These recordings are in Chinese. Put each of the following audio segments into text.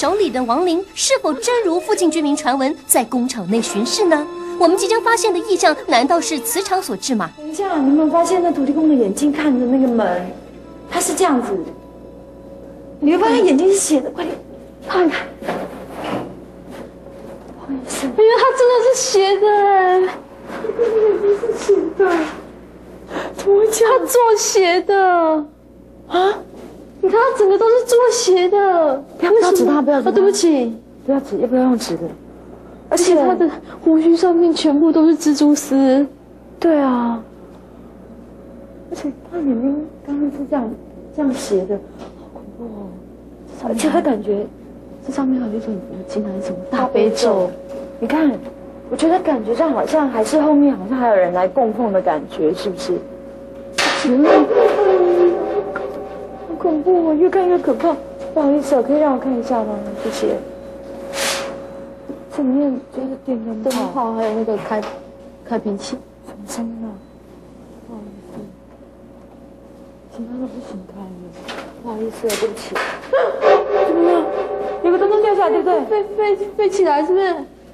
手里的亡灵是否真如附近居民传闻在工厂内巡视呢？我们即将发现的异象，难道是磁场所致吗？ 等一下，你有没有发现那土地公的眼睛看着那个门，他是这样子，你会发现眼睛是斜的，快点看看。不好意思， 因为它真的是斜的哎， 眼睛是斜的，怎么会这样？ 它做斜的啊！你看它整个都是做斜的。 不要指他，不要指他。 对不起， 不要指，要不要用指的？ 而且它的胡须上面全部都是蜘蛛丝。 对啊，而且他眼睛刚刚是这样斜的，好恐怖哦！而且他感觉这上面好像有竟然什么大悲咒，你看，我觉得感觉上好像还是后面好像还有人来供奉的感觉，是不是？好恐怖哦，越看越可怕。不好意思，可以让我看一下吗？谢谢。这里面就是电灯泡， 还有那个开瓶器， 什么声音啊？不好意思，其他都不行开了，不好意思，对不起。怎么了？有个东西掉下来，对不对？ 飞起来是不是？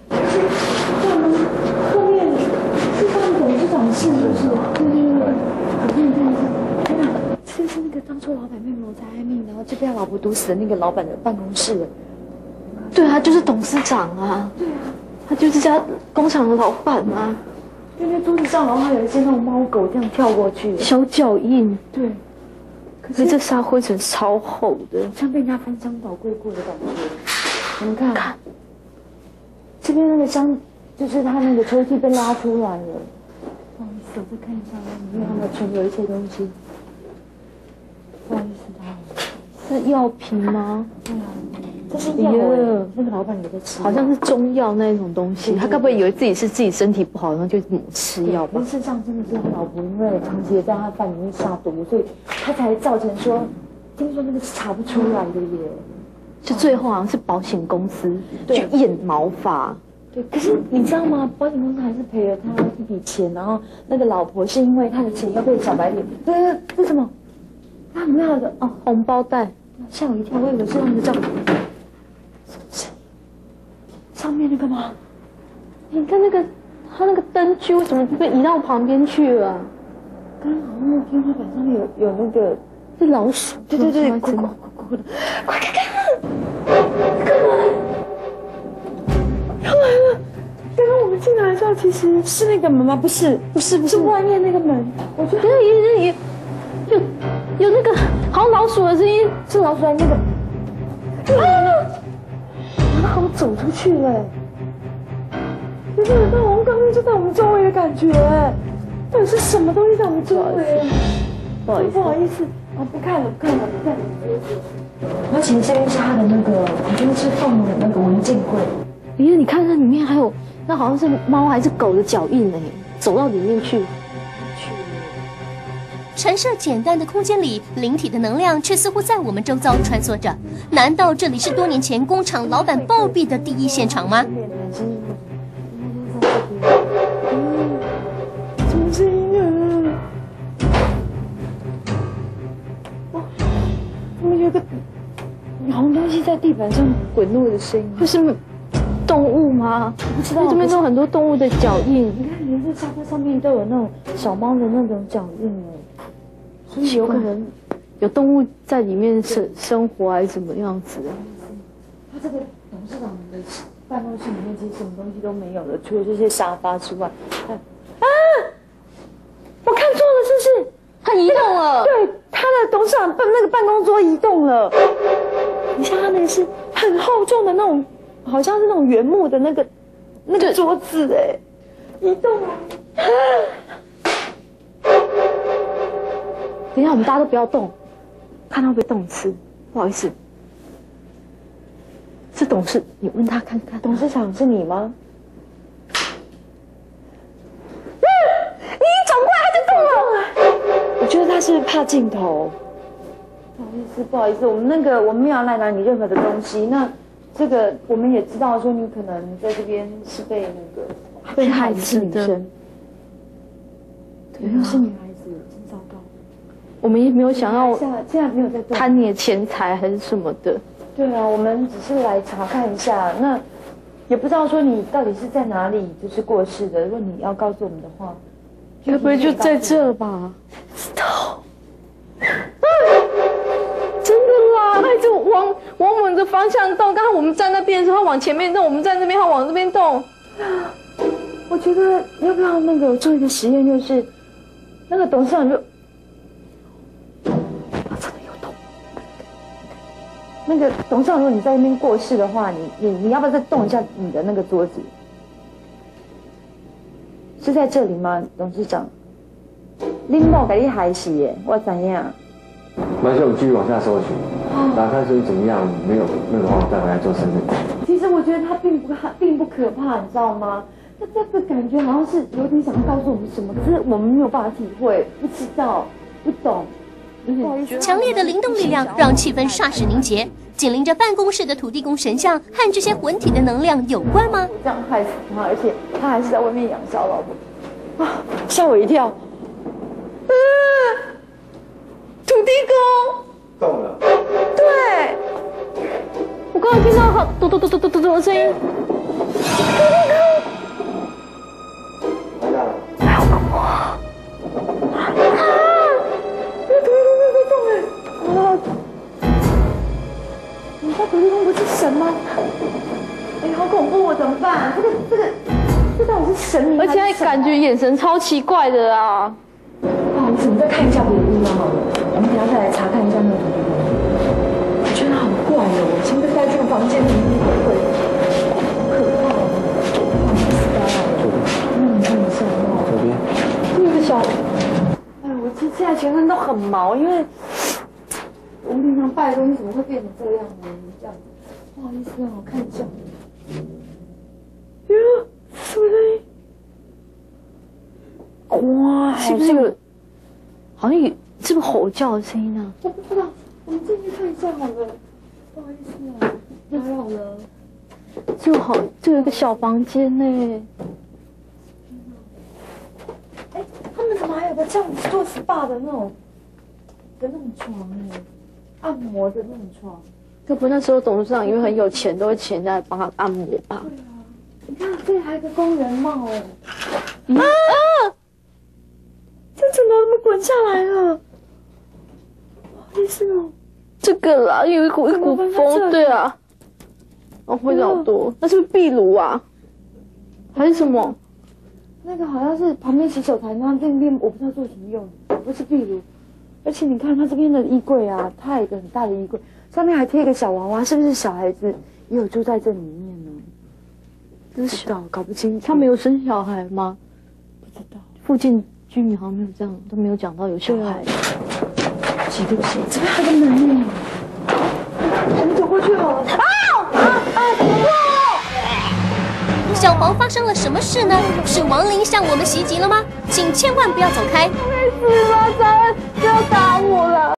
后面是他们董事长的事，是不是？对。我给你看一下，天哪，这是那个当初老板被谋财害命，然后就被他老婆毒死的那个老板的办公室。 对啊，就是董事长啊。对啊，他就是这家工厂的老板啊。 因为桌子上好像还有一些那种猫狗这样跳过去， 小脚印。 对。 可是这沙灰尘超厚的， 像被人家翻箱倒柜过的感觉。你们看，这边那个箱，就是他那个抽屉被拉出来了。不好意思，我再看一下里面有没有存留一些东西。不好意思， 是药品吗？ 对啊。这是药那个老板有在吃， 好像是中药那种东西。他该不会以为自己是自己身体不好，然后就吃药吧？ 事实上，真的是他老婆因为长期在他饭里面下毒，所以他才造成说，听说那个是查不出来的耶。 就最后好像是保险公司去验毛发。 对，可是你知道吗？保险公司还是赔了他一笔钱，然后那个老婆是因为他的钱要被小白脸。对，这什么？他很妙的哦， 红包袋， 吓我一跳，我以为是他们的账。上面那个吗？ 你看那个，他那个灯具为什么被移到旁边去了？ 刚好那个天花板上面有那个是老鼠。 对，快的，快看看！干嘛？又来了！刚刚我们进来的时候，其实是那个门吗？不是外面那个门。我觉得也有那个好像老鼠的声音， 是老鼠的那个。然后我走出去了，有没有那种刚刚就在我们周围的感觉？到底是什么东西在我们周围？不好意思，不看了。而且这边是他的那个，好像是放的那个文件柜。 因为你看那里面还有，那好像是猫还是狗的脚印呢，走到里面去。 陈设简单的空间里，灵体的能量却似乎在我们周遭穿梭着。难道这里是多年前工厂老板暴毙的第一现场吗？ 什么声音啊？哇，怎么有个好像东西在地板上滚落的声音？ 会是动物吗？ 不知道。 这边都有很多动物的脚印。 你看，连这沙发上面都有那种小猫的那种脚印哎。所以有可能有动物在里面生活还是怎么样子？ 他这个董事长的办公室里面其实什么东西都没有了，除了这些沙发之外。我看错了，是不是？ 它移动了。 对，他的董事长那个办公桌移动了。你像他那个是很厚重的那种，好像是那种原木的那个桌子哎，移动了。 等一下，我们大家都不要动，看他会不会动词。不好意思，是董事，你问他看看。 董事长是你吗？你一转过来他就动了。我觉得他是怕镜头。不好意思，我们没有来拿你任何的东西。那这个我们也知道说你可能在这边是被那个被害死的女生，对，又是女孩子，真糟糕。 我们也没有想要现在没有在动贪你的钱财还是什么的。 对啊，我们只是来查看一下，那也不知道说你到底是在哪里就是过世的。如果你要告诉我们的话， 该不会就在这吧？知道。真的啦，他一直往我们的方向动。刚刚我们站那边的时候，他往前面动；我们站这边，他往这边动。 我觉得要不要那个做一个实验，就是那个董事长就，他真的有动。那个董事长，如果你在那边过世的话，你要不要再动一下你的那个桌子？是在这里吗，董事长？你某给你害死耶，我怎样？ 没关系，我们继续往下搜寻，打开所以怎么样？没有那个话，我再回来做身份。 其实我觉得他并不可怕，你知道吗？他这个感觉好像是有点想要告诉我们什么，可是我们没有办法体会，不知道，不懂。不好意思。 强烈的灵动力量让气氛霎时凝结。紧邻着办公室的土地公神像和这些魂体的能量有关吗？ 这样害死他，而且他还是在外面养小老婆，啊，吓我一跳。土地公动了。 对， 我刚刚听到好嘟嘟嘟嘟嘟嘟嘟的声音。 来了。 好恐怖啊！ 那土地公在动哎！你说土地公不是神吗？哎，好恐怖哦，怎么办？这到底是神明？ 而且还感觉眼神超奇怪的啊！ 不好意思，我们再看一下别的地方好了。我们等下再来查看一下那个土地公。我觉得好怪哦，我现在在这个房间里面会，好可怕哦！不好意思啊，那你看一下哦。 这边。 那个小， 哎，我现在全身都很毛，因为我们平常拜的东西怎么会变成这样呢？这样子，不好意思啊，我看一下。哟，什么声音？ 哇，是不是有？好像有，是不是吼叫的声音啊？ 我不知道，我们进去看一下好了。不好意思啊，打扰了。 就有一个小房间呢。 哎，他们怎么还有个这样子做 SPA 的那种床哎，按摩的那种床。 该不会那时候董事长因为很有钱，都会请人家来帮他按摩吧？ 对啊，你看这里还有个工人帽哎。这怎么滚下来了？不好意思哦。 这个啦，有一股风，对啊。哦，会好多，那是不是壁炉啊？还是什么？ 那个好像是旁边洗手台那边，我不知道做什么用的，不是壁炉。而且你看它这边的衣柜啊，它有一个很大的衣柜，上面还贴一个小娃娃，是不是小孩子也有住在这里面呢？不知道，搞不清楚。 他没有生小孩吗？ 不知道。 附近居民好像没有这样，都没有讲到有小孩。 对不起，这边还有个门呢。我们走过去好了。 小黄发生了什么事呢？是亡灵向我们袭击了吗？请千万不要走开。 会死吗？他就要打我了。